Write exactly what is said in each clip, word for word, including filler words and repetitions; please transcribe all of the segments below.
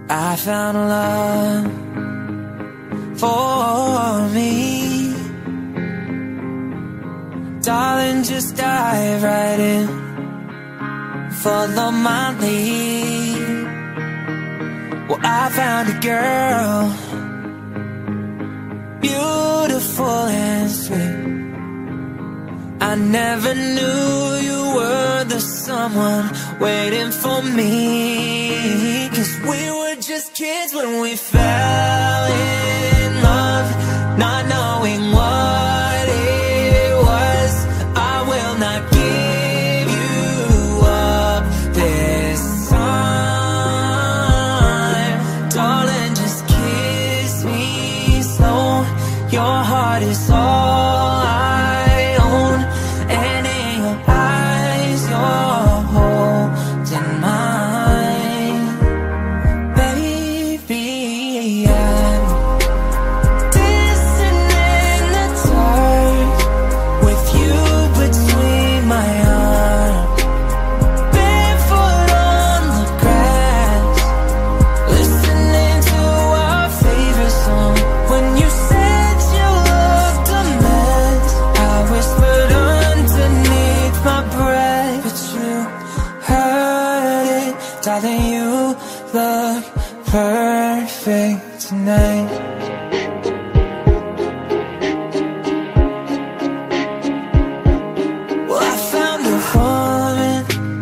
I found love for me. Darling, just dive right in, follow my lead. Well, I found a girl, beautiful and sweet. I never knew you were the someone waiting for me. Cause we were just kids when we fell in love, not knowing what it was. I will not give you up this time. Darling, just kiss me slow. Your heart is all I own, and in your eyes you're holding mine. Baby, I'm dancing in the dark with you between my arms, barefoot on the grass, listening to our favorite song. When you said you looked a mess, I whispered underneath my breath, but you heard it. Darling, you look perfect tonight. Well, I found a woman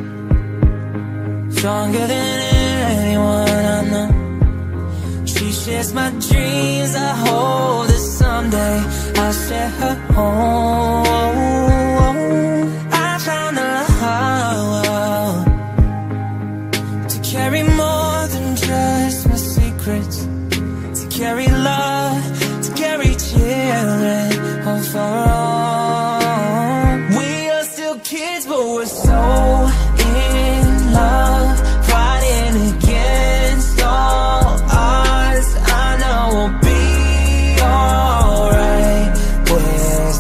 stronger than anyone I know. She shares my dreams. I hope that someday I'll share her home. I found a love to carry more than just my secrets, to carry love, to carry children home for all. We are still kids, but we're so in love, fighting against all odds. I know we'll be alright with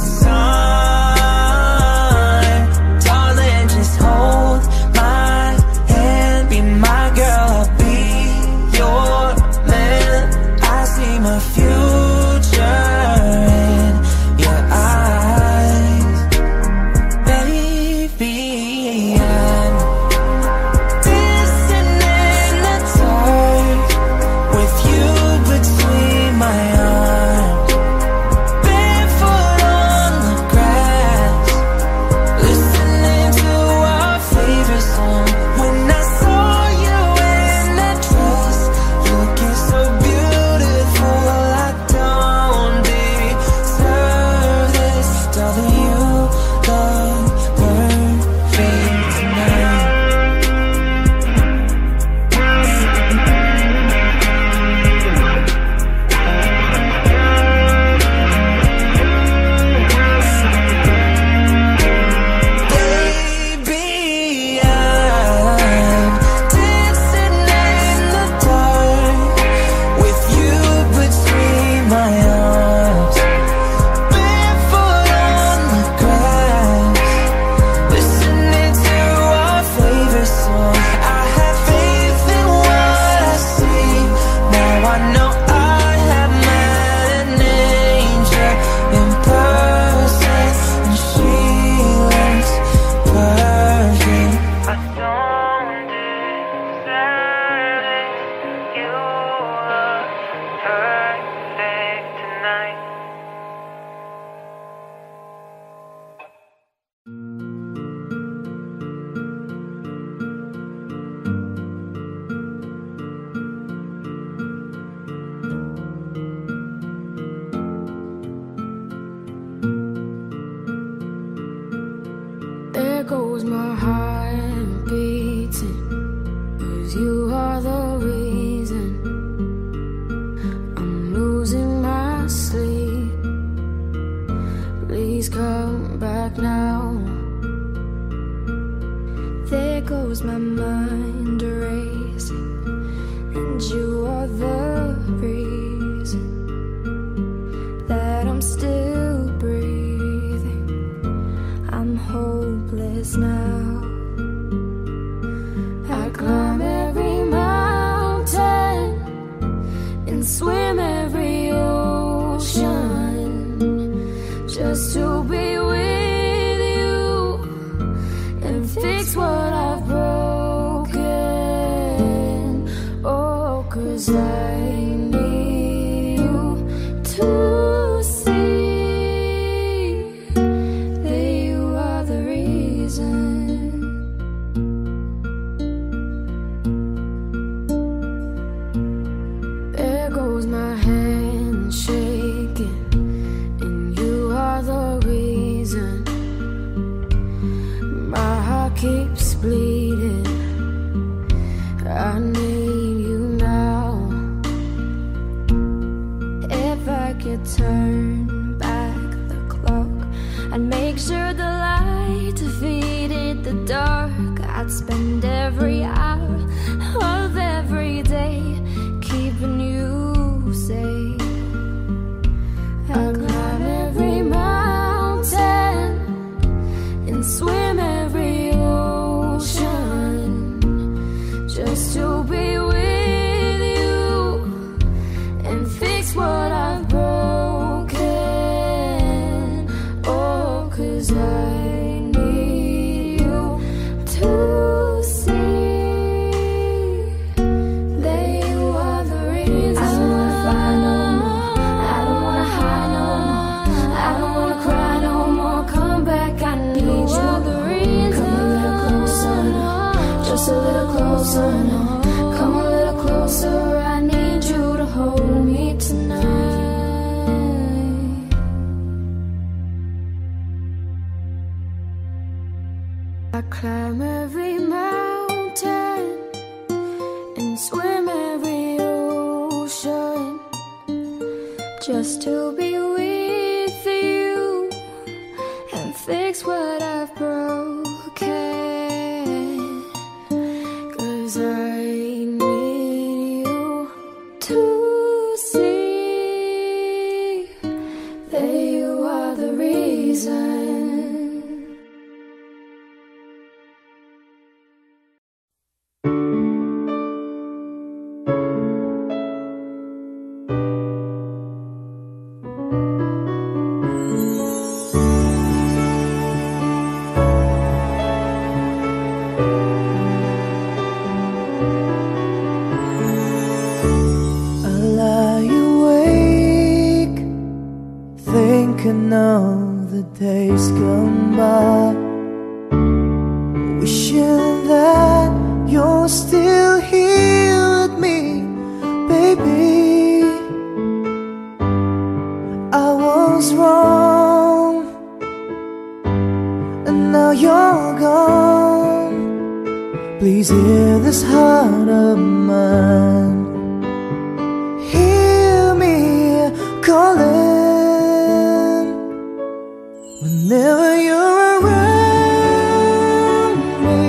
time. Darling, just hold my hand, be my girl, I'll be your man. I see my future in your eyes. Baby, I'm dancing in the dark with you between my arms, barefoot on the grass, listening to our favorite song. When I saw you in that dress, looking so beautiful, I don't deserve this. Darling, you look perfect tonight. Baby, I'm dancing in the dark with you between my arms, barefoot on the grass, listening to our favorite song. I have faith in what I see. Now I know I have met an angel in person, and she looks perfect. I don't deserve it. You look perfect tonight. There goes my heart beating, 'cause you are the reason I'm losing my sleep. Please come back now. There goes my mind racing, and you are the reason that I'm still breathing. I'm hopeless now. I climb every mountain little closer now. Come a little closer, I need you to hold me tonight. I climb every mountain and swim every ocean just to be with you and fix what I've broken. 'Cause I need you to see that you are the reason. Thinking of the days gone by, wishing that you're still here with me, baby. I was wrong, and now you're gone. Please hear this heart of mine. Hear me calling. Whenever you're around me,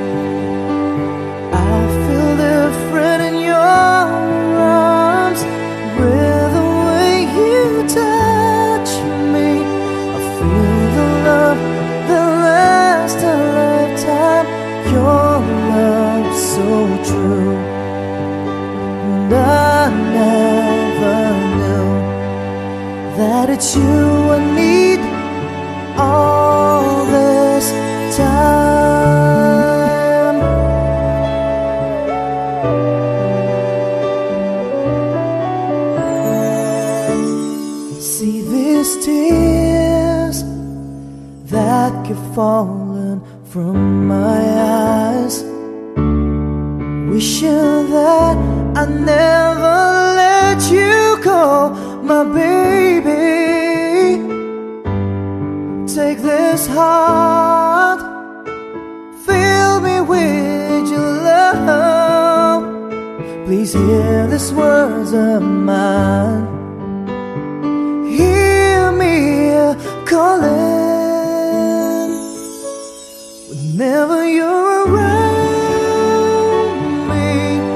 I feel different in your arms. With the way you touch me, I feel the love that lasts a lifetime. Your love so true, and I never knew that it's you I need all this time. See these tears that keep falling from my eyes, wishing that I never let you go, my baby. Take this heart, fill me with your love. Please hear these words of mine. Hear me calling. Whenever you're around me,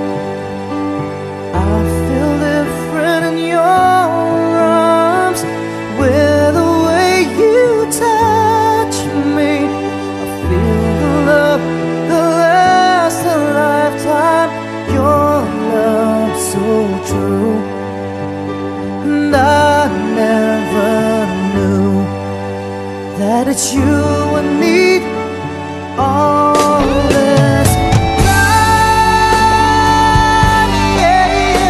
I feel different in your arms. With the way you touch me, I feel the love that lasts a lifetime. Your love so true, and I never knew that it's you I need all this time. Yeah,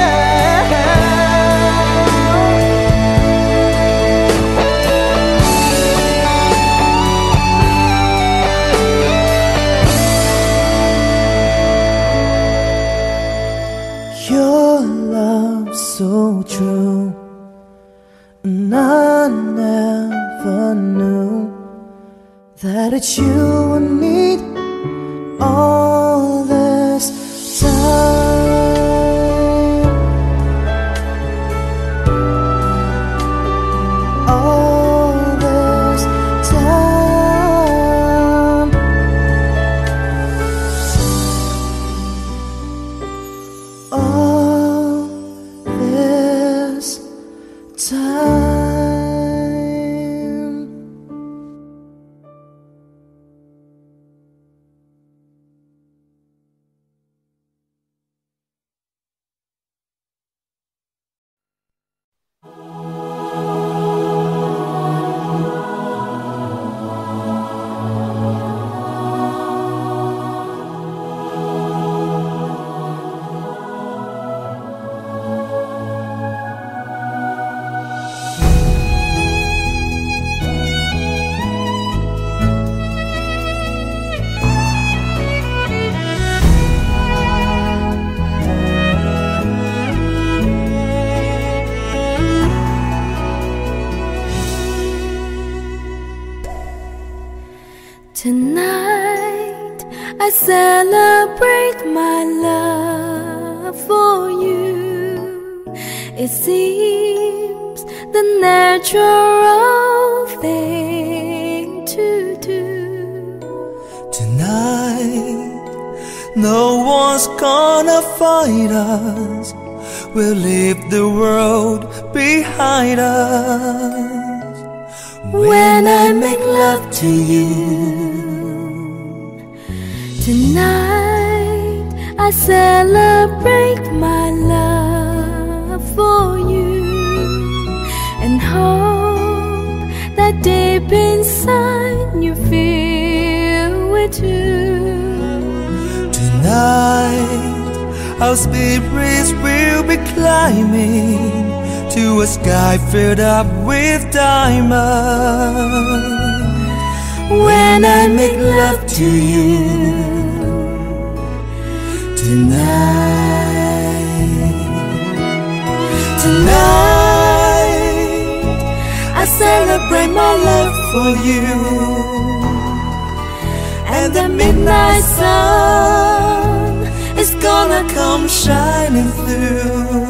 your love so true, and I never knew that it's you I need all this time. All this time. All this time. celebrate my love for you. It seems the natural thing to do. Tonight, no one's gonna fight us. We'll leave the world behind us. When I make love to you, tonight I celebrate my love for you, and hope that deep inside you feel it too. Tonight our spirits will be climbing to a sky filled up with diamonds. When I make love to you tonight, tonight I celebrate my love for you, and the midnight sun is gonna come shining through.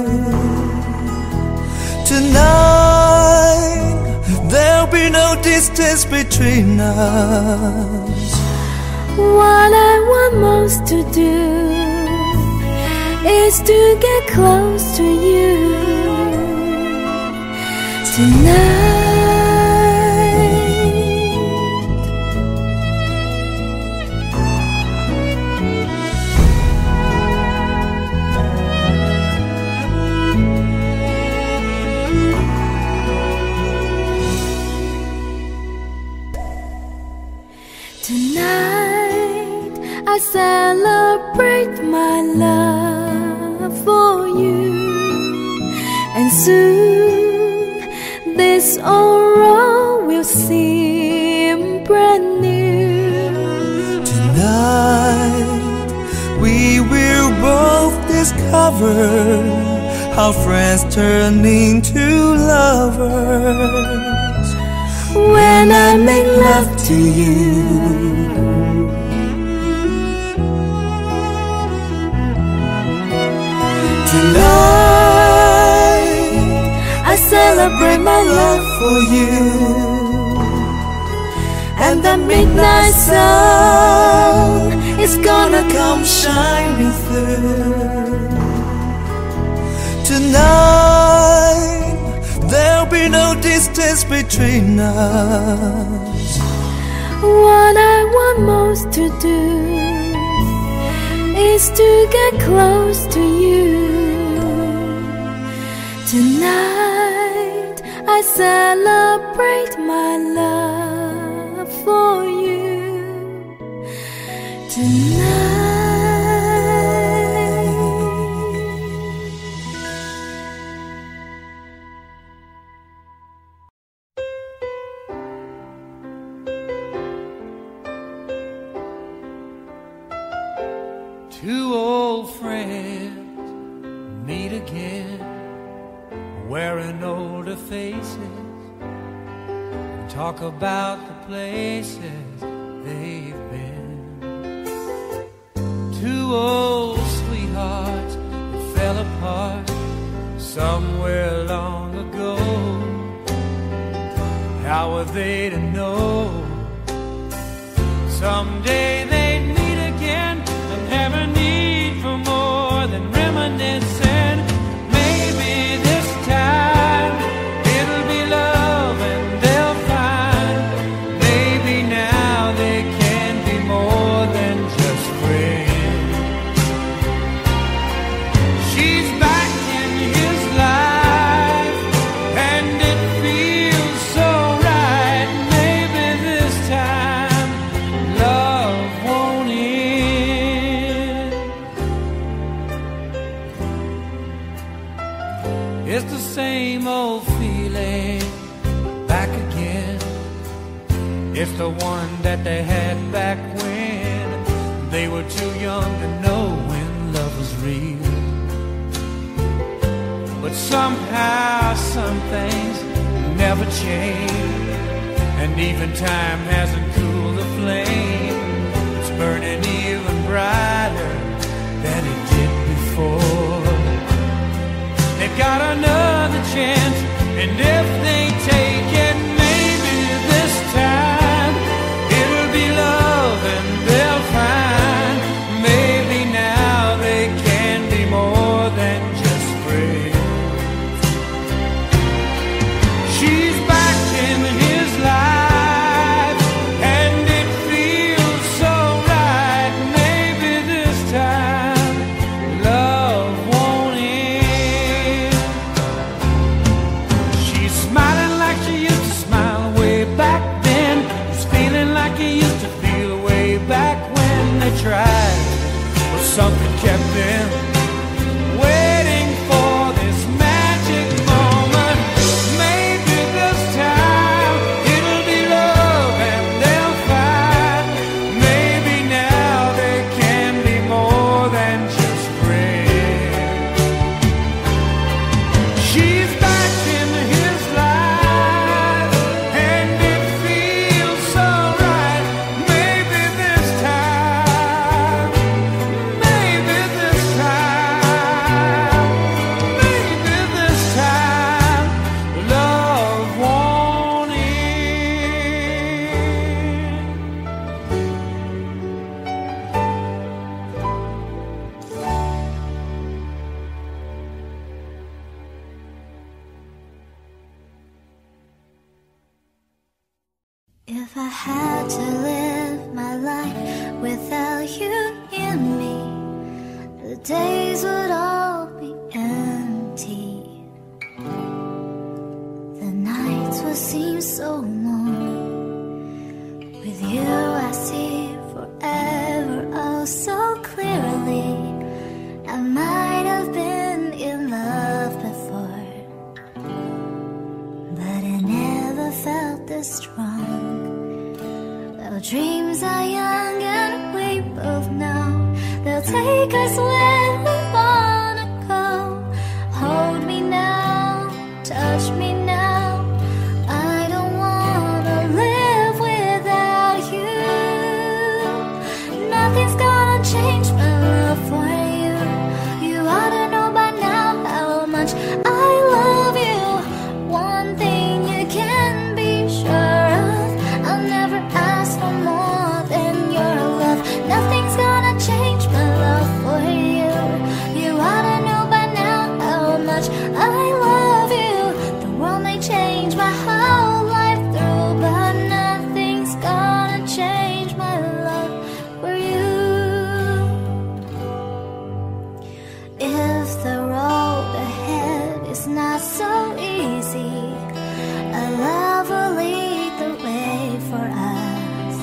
Tonight there'll be no distance between us. What I want most to do is to get close to you tonight. Tonight I celebrate my love for you, and soon this old road will seem brand new. Tonight we will both discover how friends turn into lovers. When I make love to you tonight, I celebrate my love for you, and the midnight sun is gonna come shining through. Tonight there'll be no distance between us. What I want most to do is to get close to you. Tonight I celebrate my love for you. Tonight. Two old friends meet again, wearing older faces, and talk about the places they've been. Two old sweethearts that fell apart somewhere long ago. How were they to know someday they'd meet again and have a need for more than reminiscing? Maybe this time it'll be love and they'll find maybe now they can be more than just friends. She's back in his life and it feels so right. Maybe this time love won't end. It's the same old feeling back again. It's the one that they had back when they were too young to know when love was real. But somehow some things never change, and even time hasn't cooled the flame. It's burning even brighter than it did before. They've got another chance, and if they take it, maybe this time it'll be love and they'll find maybe now they can be more than just friends. She's back in his life and it feels so right. Maybe this time love won't end. She's smiling like she used to smile way back then. She's feeling like he used to feel way back when they tried. But something kept them waiting for this magic moment. Maybe this time it'll be love and they'll find maybe now they can be more than just friends. She's back in his life and it feels so right. Maybe this time, maybe this time, maybe this time love won't end. If I had to live my life without you in me, the days would all be empty. The nights would seem so long. With you I see forever oh so clearly. I might have been in love before, but I never felt this strong. Our dreams are young and we both know they'll take us where we wanna go. Hold me now, touch me now. I don't wanna live without you. Nothing's gonna change my love for you. You ought to know by now how much I love you. One thing you can be sure of, I'll never ask for more than your love. Nothing's gonna change my love for you. You ought to know by now how much I love you. The world may change my whole life through, but nothing's gonna change my love for you. If the road ahead is not so easy, a love will lead the way for us,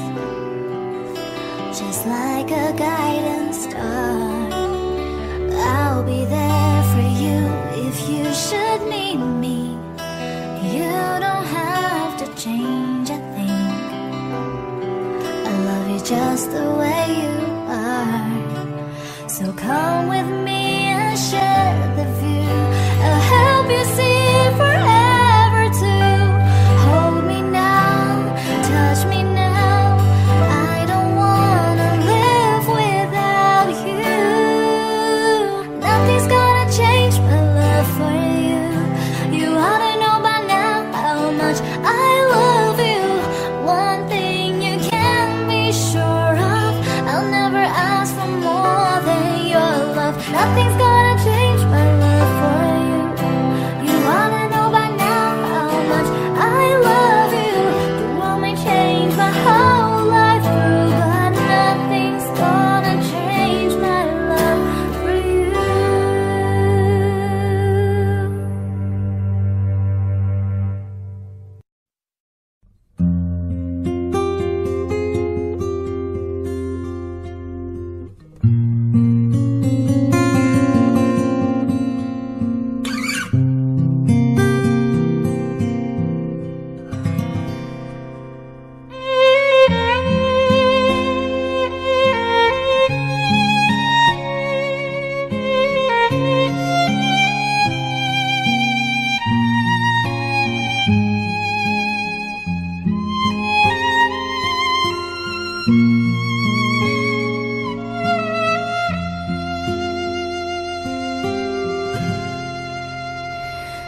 just like a guiding star. I'll be there for you if you should need me. You don't have to change a thing. I love you just the way you are. So come with me and share the view. I'll help you see forever too. Hold me now, touch me now. I don't wanna live without you. Nothing's gonna change my love for you. You ought to know by now how much I love you. One thing you can be sure of, I'll never ask for more than your love. Nothing's gonna change my love for you. You ought to know by now how much I love you. The world may change my whole life through, but nothing's gonna change my love for you.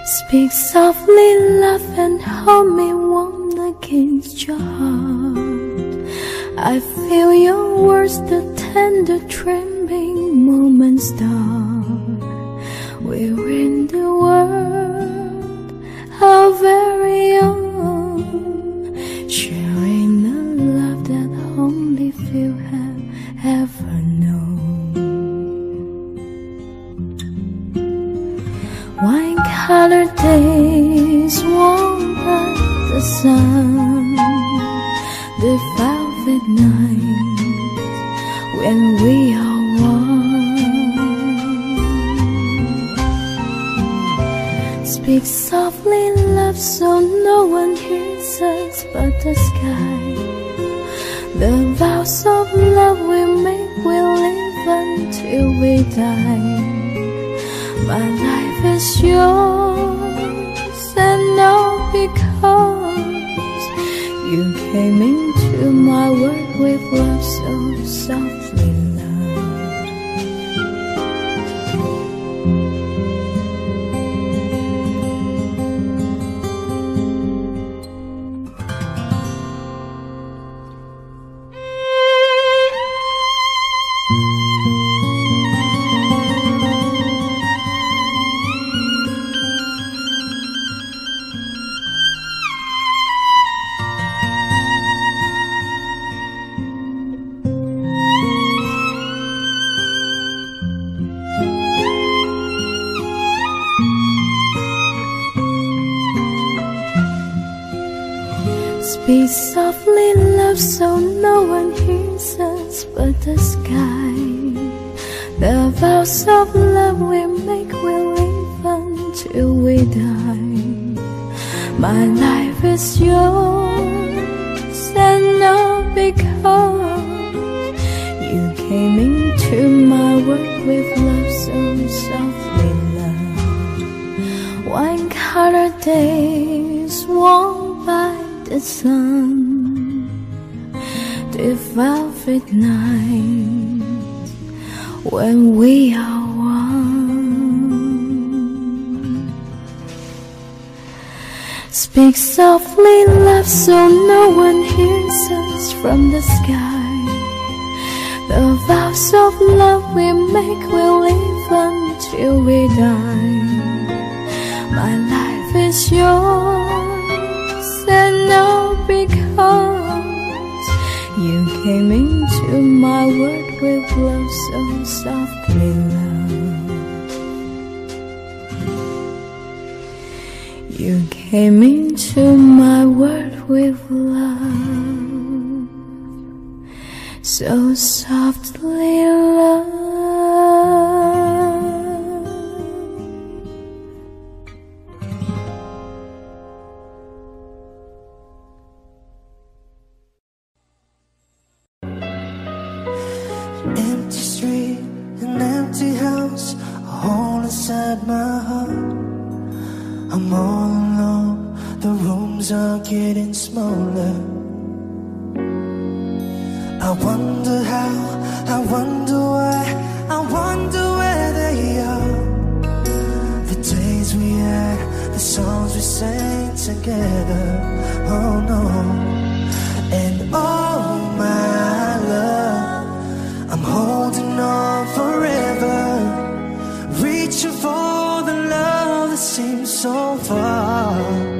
Speak softly, love, and hold me warm against your heart. I feel your words, the tender trembling moments start. We're in the world, our very own, sharing the love that only few have ever known. Wine-colored days warmed by the sun, the velvet night when we are one. Speak softly, love, so no one hears us but the sky. The vows of love we make will live until we die. My life is yours, and all because you came into my world with love so softly, love. Speak softly, love, so no one hears us but the sky. The vows of love we make will live until we die. My life is yours, and all because you came into my world with love so softly, love. Wine-colored days warmed by the sun, the velvet night when we are one. Speak softly, love, so no one hears us from the sky. The vows of love we make will live until we die. My life is yours, and all because you came into my world with love so softly, love. You came into my world with love so softly, love. Empty street, an empty house, a hole inside my heart. I'm all alone, the rooms are getting smaller. I wonder how, I wonder why, I wonder where they are. The days we had, the songs we sang together. Oh no, and oh my love, I'm holding on forever, reaching for the love that seems so far.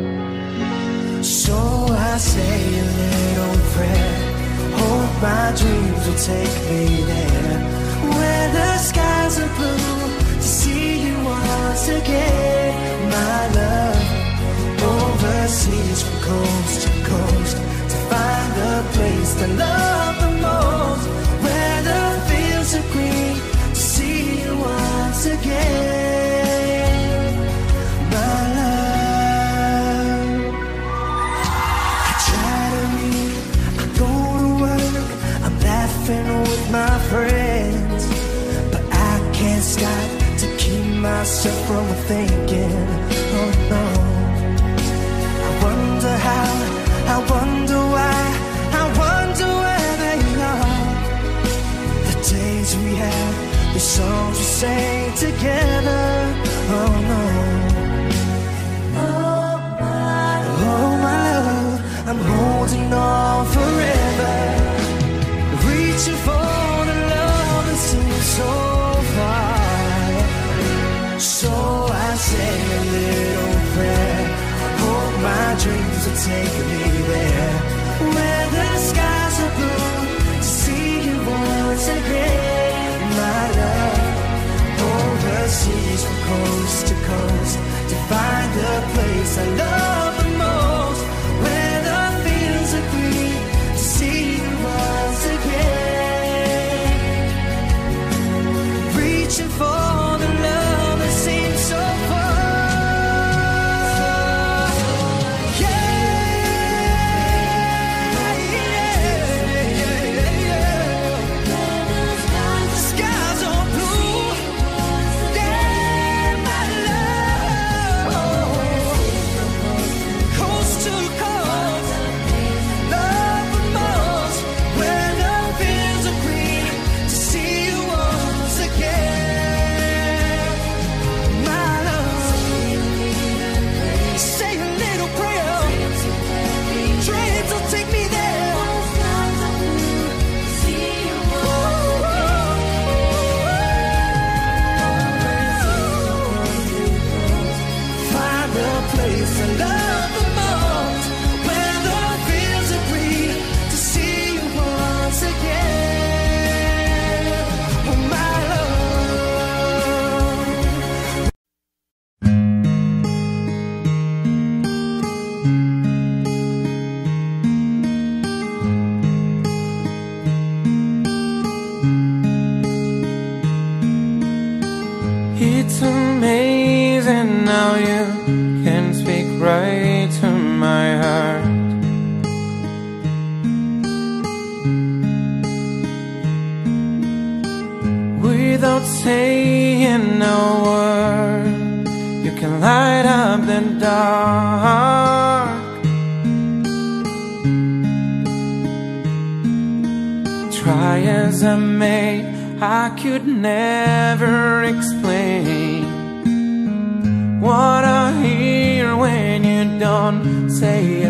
So I say a little prayer, hope my dreams will take me there, where the skies are blue, to see you once again. My love, overseas from coast to coast, to find the place to love the most, where the fields are green, to see you once again. My love, I try to read, I go to work, I'm laughing with my friends, but I can't stop to keep myself from thinking. Oh no, I wonder how, I wonder why, I wonder where they are. The days we had, the songs we sang together. Oh no, seas from coast to coast to find the place I love the most, where the fields agree to see you once again. Reaching for the love that seems so far. It's amazing how you can speak right to my heart. Without saying a word, you can light up the dark. Try as I may, I could never explain what I hear when you don't say a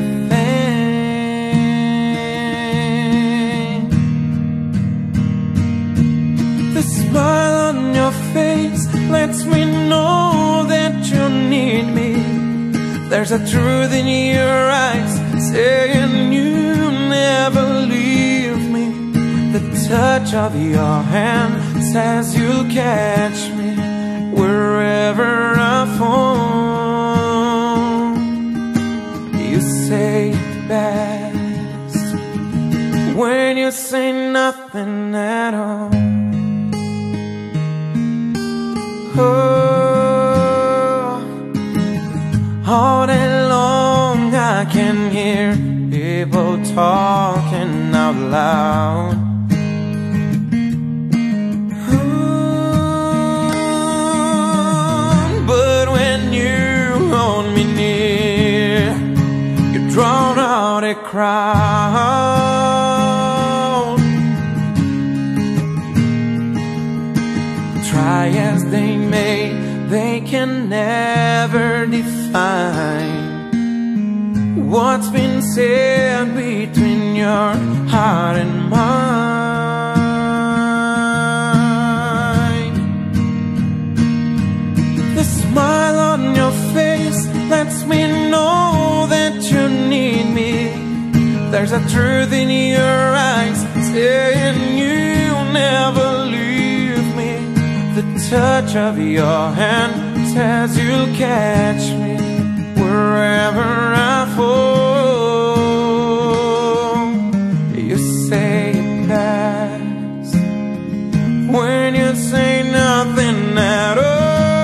thing. The smile on your face lets me know that you need me. There's a truth in your eyes saying you never leave me. The touch of your hand says you'll catch me wherever I fall. You say it best when you say nothing at all. Oh, all day long I can hear people talking out loud. Drawn out a crowd. Try as they may, they can never define what's been said between your heart and mine. The smile on your face lets me know that you need me. There's a truth in your eyes saying you'll never leave me. The touch of your hand says you'll catch me wherever I fall. You say it best when you say nothing at all.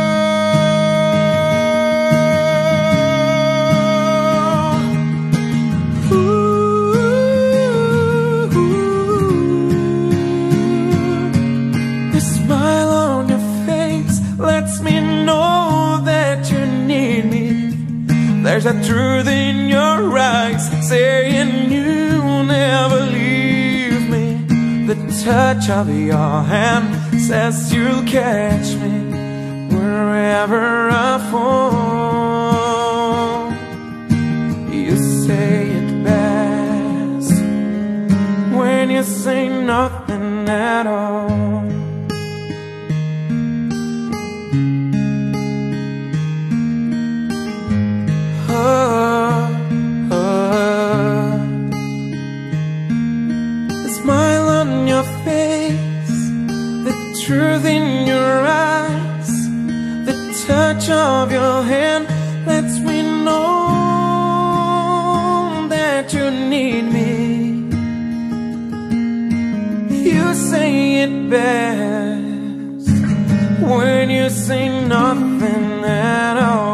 There's a truth in your eyes saying you'll never leave me. The touch of your hand says you'll catch me wherever I fall. You say it best when you say nothing at all. Truth in your eyes touch of your hand lets me know that you need me. You say it best when you say nothing at all.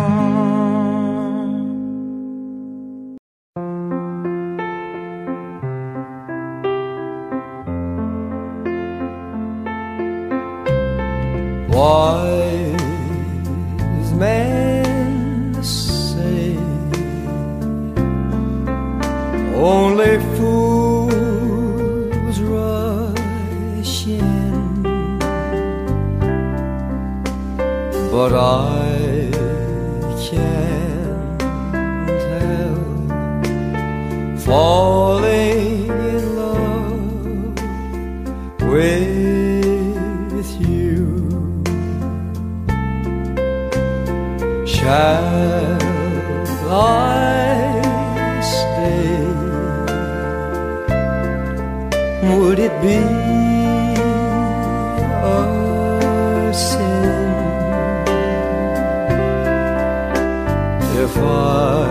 Wise men say only fools rush in, but I can't help falling in love with you. Shall I stay? Would it be a sin if I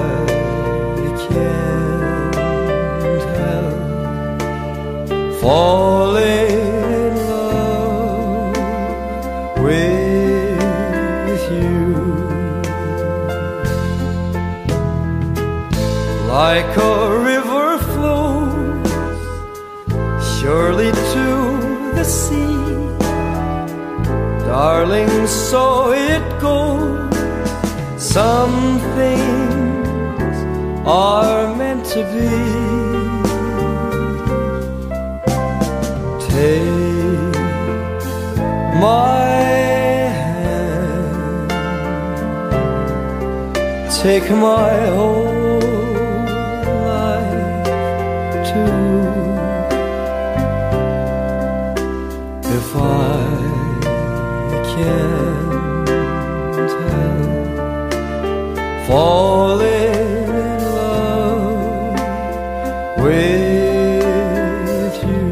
can't help falling in love with you? Like a river flows surely to the sea, darling, so it goes. Some things are meant to be. Take my hand, take my whole life too. If I can't help falling in love with you.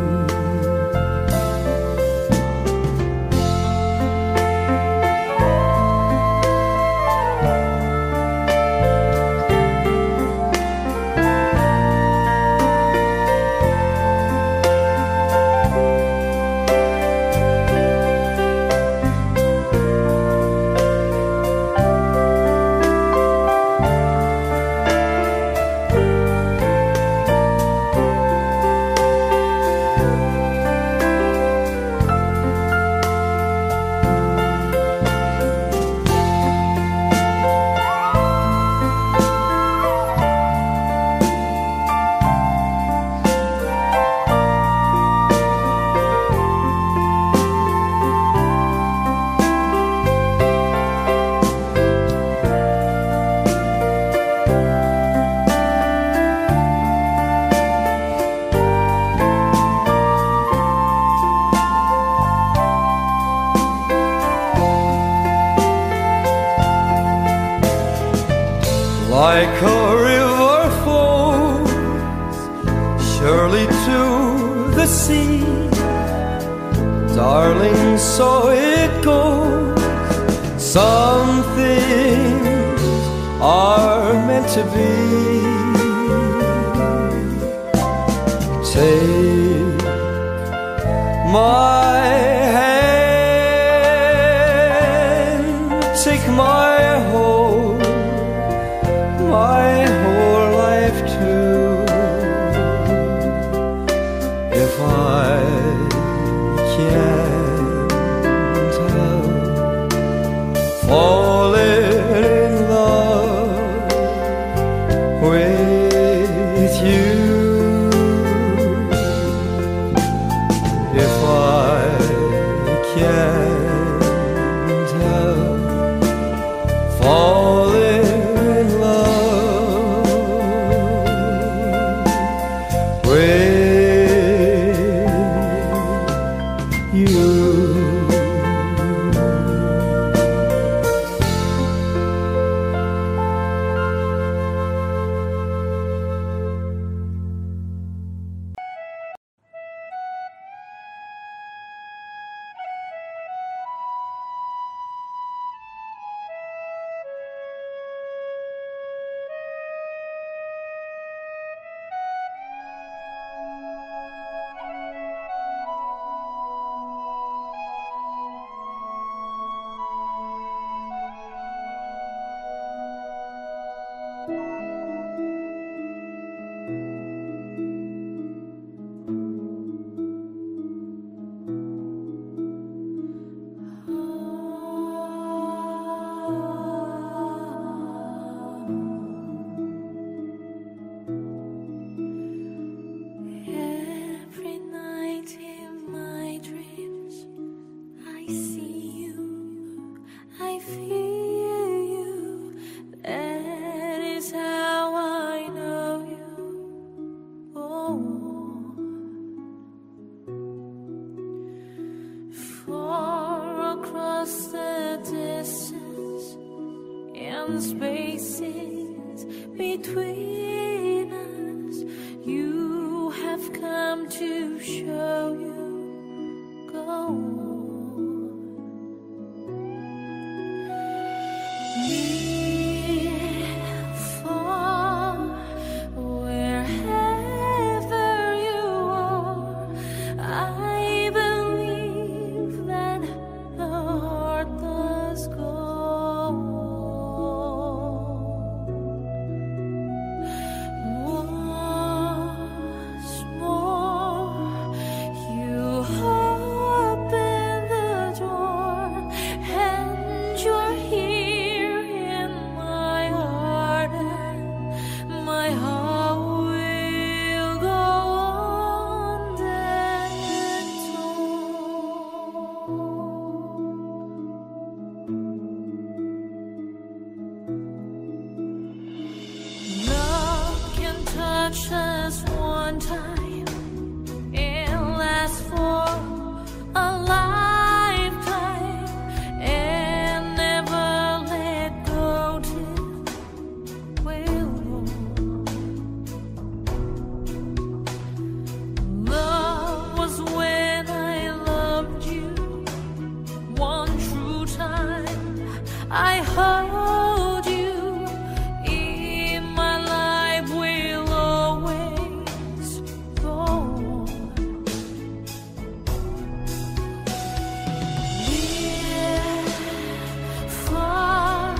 Like a river flows surely to the sea, darling, so it goes. Some things are meant to be. Take my hand, take my whole my whole life too. If I can't help falling in love with you, if I can't help falling see you, I feel you. That is how I know you. Oh, far across the distance and spaces between us, you have come to show you. Go near, far, wherever you are, I believe that the heart does go. Once more, you open the door, and you're here in my heart, and my heart will go on that love can touch us one time and last for a lifetime and never let go till we're old. Love was when I loved you one true time. I hold you in my life, will always go on. Near, far,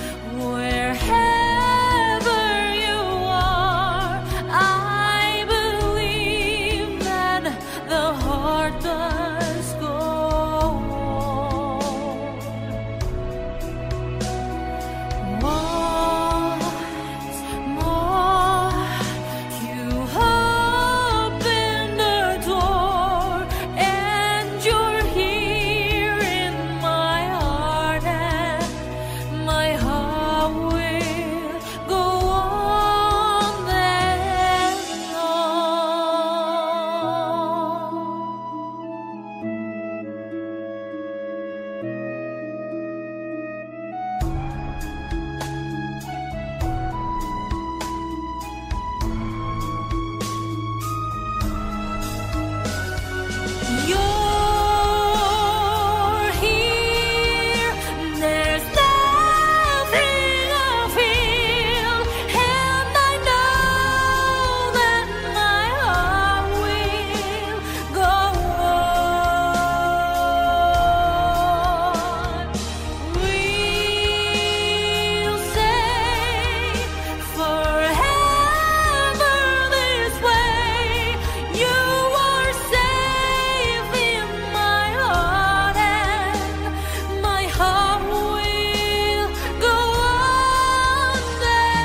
wherever you are, I believe that the heart does go on. Once more, you open the door, and you're here in my heart, and my heart will go on and on. You're here, there's nothing I feel, and I know that my heart will go on. We'll say forever this way. You are safe in my heart, and my heart will go on. That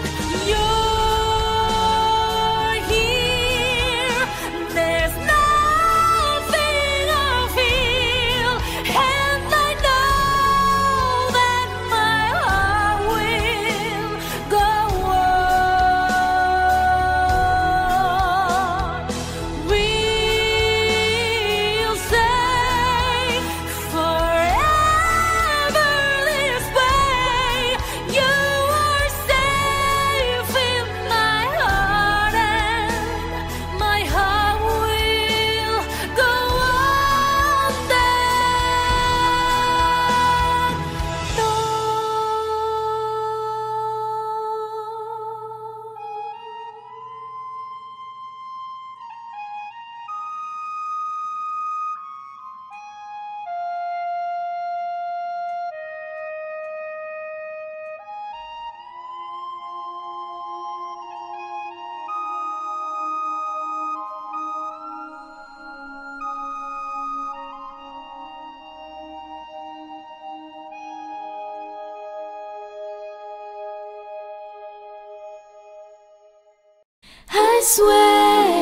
you're here, there's nothing I feel, and I know that my heart will go on. We'll say forever this way. You are safe in my heart, and my heart will go on that I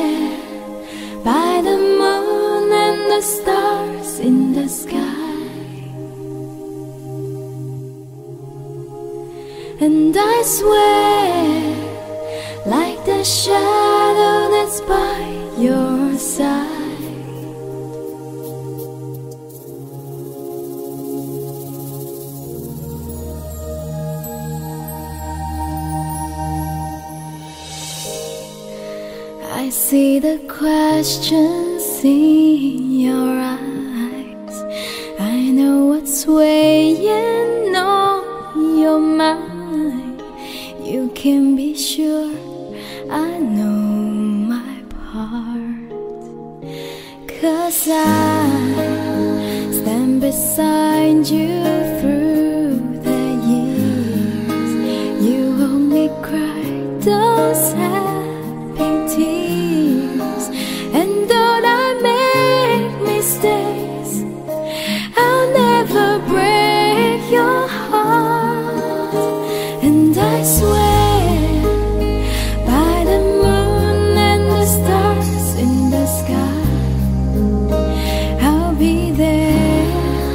swear by the moon and the stars in the sky, And I swear, like the shadow that's by your side, I see the questions in your eyes. I know what's weighing on your mind. You can be sure I know my part, 'cause I stand beside you through the years. You only cry those happy tears, and though I make mistakes, I'll never break your heart. And I swear, by the moon and the stars in the sky, I'll be there.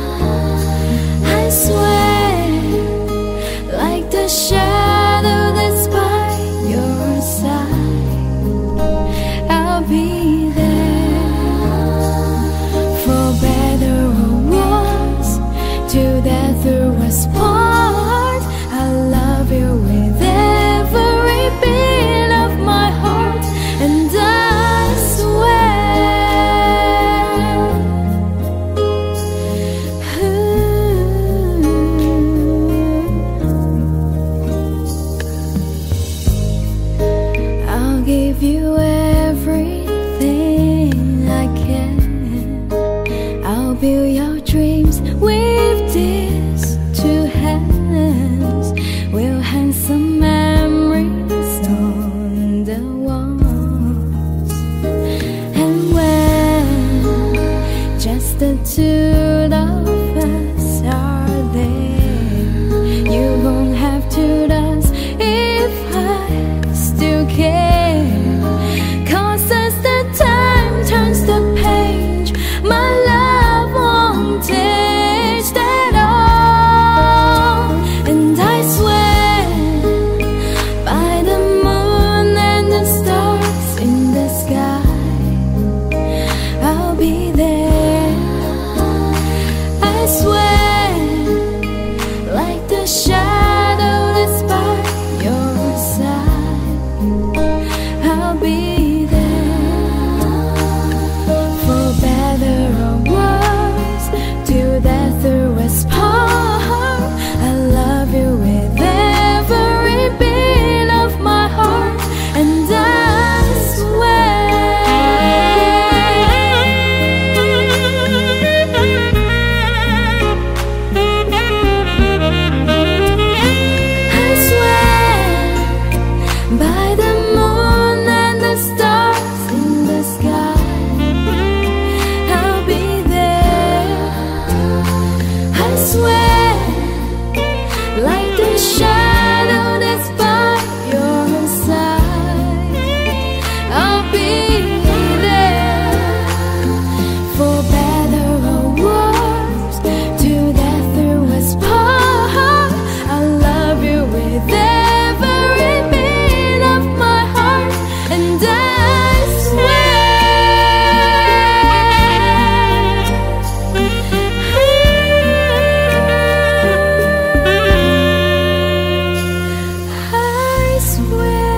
I swear, like the shadow that's by your side, I'll be there. For better or worse, till death do us part, I love you with every beat of my heart. And I swear, ooh, I'll give you everything I can. I'll build your dreams with these two hands. We'll hang some memories on the walls. And when just the two of us are there, you won't have to ask if I still care. 'Cause as the time turns the page, my love won't taste at all. And I swear, by the moon and the stars in the sky, I'll be there. I swear, like the shadow that's by your side, I'll be there. For better or worse, till death do us part, I love you with every beat of my heart. And I swear, I swear, by the moon and the stars in the sky, I'll be there. I swear, like the shadow that's by your side, I'll be there. For better or worse, till death do us part, I love you with every beat of my heart. And I swear, I swear.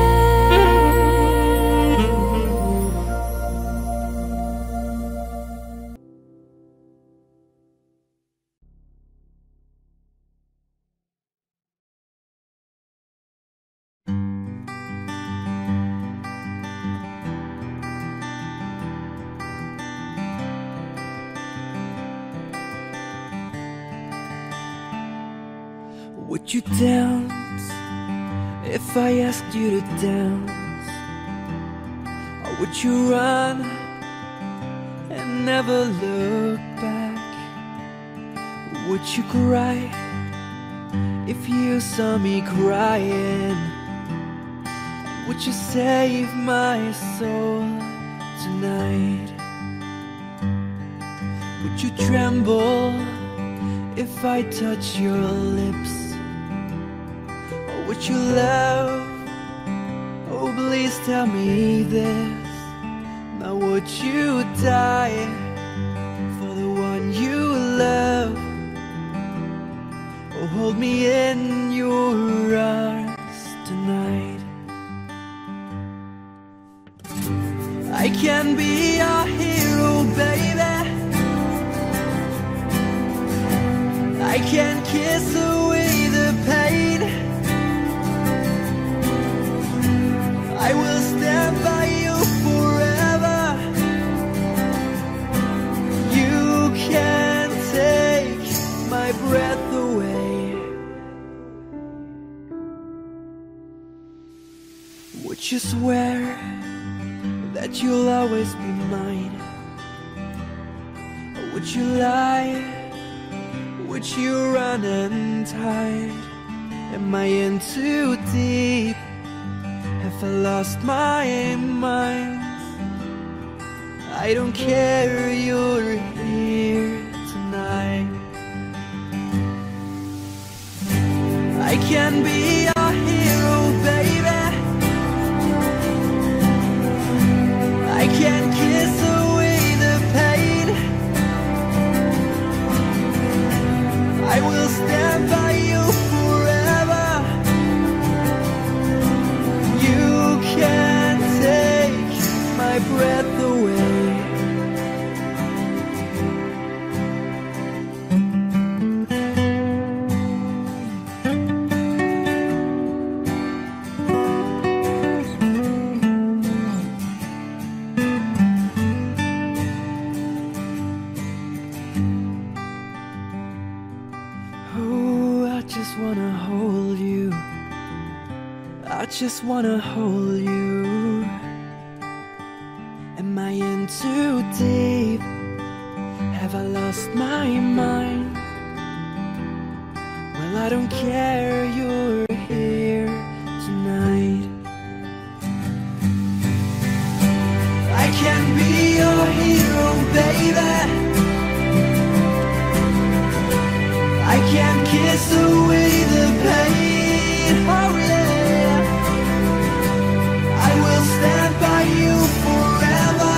Would you dance if I asked you to dance? Or would you run and never look back? Would you cry if you saw me crying? Would you save my soul tonight? Would you tremble if I touch your lips? Or would you love? Oh, please tell me this. Now would you die for the one you love? Oh, hold me in your arms tonight. I can be your hero, baby. I can kiss away the pain. I will stand by you forever. You can't take my breath away. Would you swear that you'll always be mine? Or would you lie? Would you run and hide? Am I in too deep? Have I lost my mind? I don't care, you're here tonight. I can be your hero, baby. I can kiss away the pain. I will stand by you forever. You can't take my breath away. I just wanna hold you. Am I in too deep? Have I lost my mind? Well, I don't care, you're here tonight. I can be your hero, baby. I can kiss away the pain. Oh yeah, I will stand by you forever.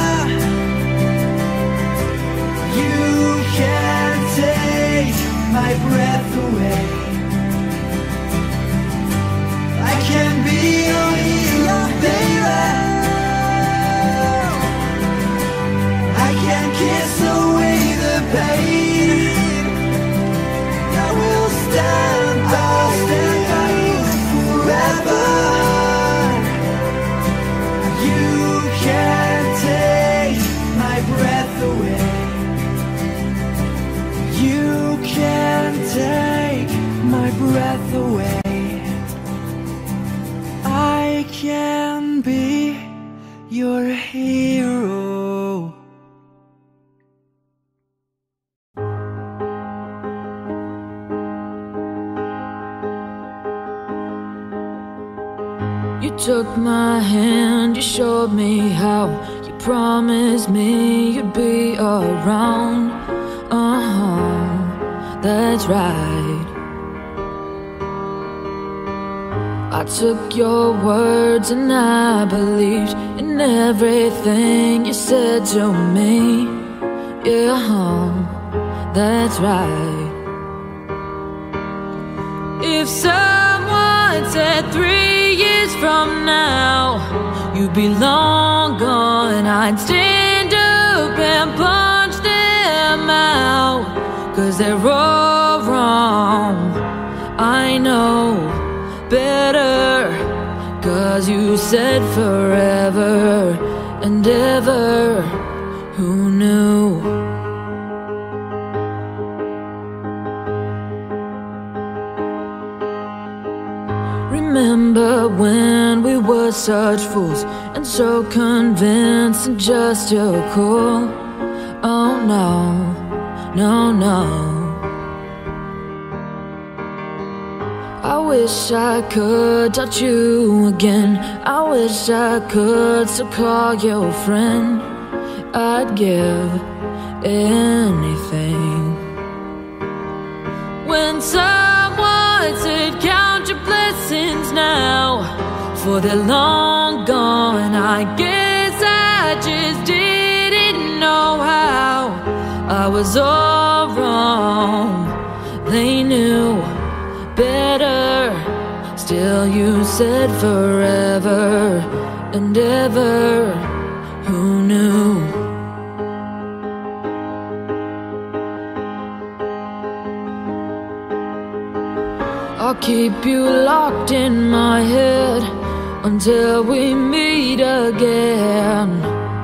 You can't take my breath away. I can be your hero, baby. I can kiss away the pain. I will stand by, stand by you forever. You can't take my breath away. You can't take my breath away. I can be your hero. You took my hand, you showed me how. You promised me you'd be around. Uh-huh, that's right. I took your words and I believed in everything you said to me. Yeah, uh-huh, that's right. If someone said three years from now you'd be long gone, I'd stand up and punch them out. 'Cause they're all wrong, I know better. 'Cause you said forever and ever. Who knew? Remember when we were such fools and so convinced and just too cool? Oh no, no, no. I wish I could touch you again. I wish I could still call you a friend. I'd give anything. When someone said count your blessings lessons now, for they're long gone. I guess I just didn't know how. I was all wrong. They knew better. Still you said forever and ever. Who knew? I'll keep you locked in my head until we meet again.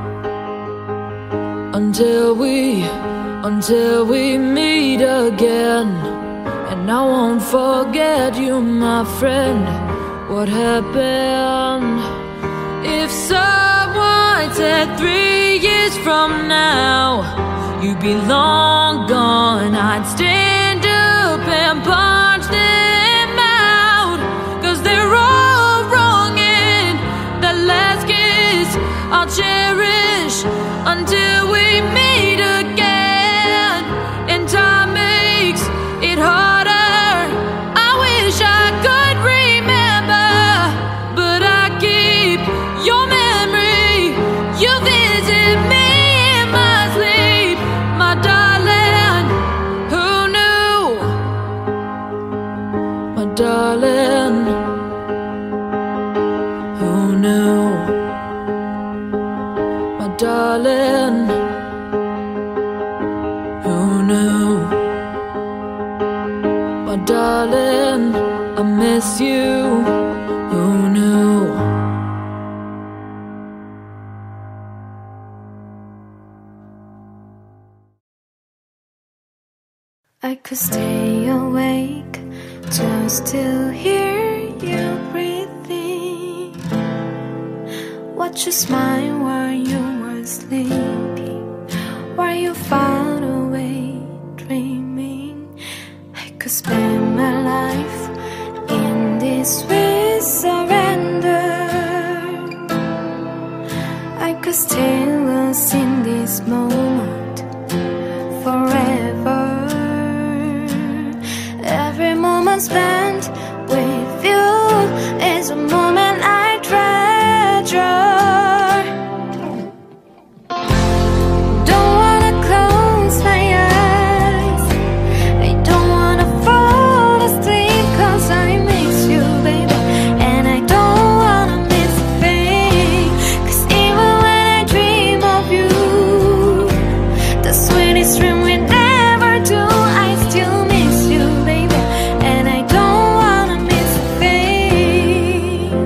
Until we, until we meet again. And I won't forget you, my friend. What happened? If someone said three years from now you'd be long gone, I'd stand up and punch them out. Cause they're all wrong, and that last kiss I'll cherish until we meet again. And time makes it harder. I wish I could remember, but I keep your memory. You visit me in my sleep, my darling. Who knew? My darling. Who knew? My darling. Who knew? My darling, I miss you. Who knew? I could stay awake just to hear you breathing. Watch you smile while you were sleeping, while you far away dreaming. I could spend my life in this way, surrender. I could stay lost in this moment forever. Every moment spent with you is a moment I treasure. Don't wanna close my eyes, I don't wanna fall asleep, cause I miss you, baby. And I don't wanna miss a thing, cause even when I dream of you, the sweetest dream we never do, I still miss you, baby. And I don't wanna miss a thing.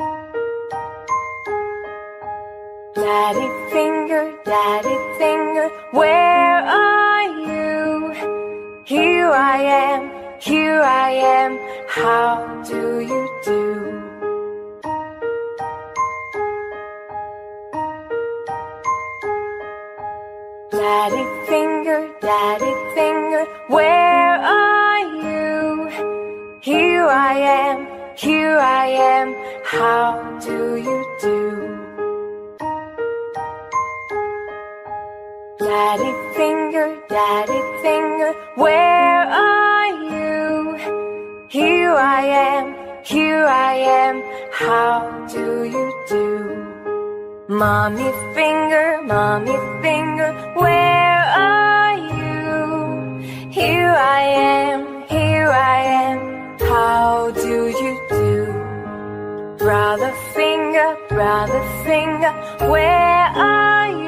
Daddy finger, daddy finger, where are you? Here I am, here I am, how do you do? Daddy finger, daddy finger, where are you? Here I am, here I am, how do you do? Daddy finger, daddy finger, where are you? Here I am, here I am, how do you do? Mommy finger, mommy finger, where are you? Here I am, here I am, how do you do? Brother finger, brother finger, where are you?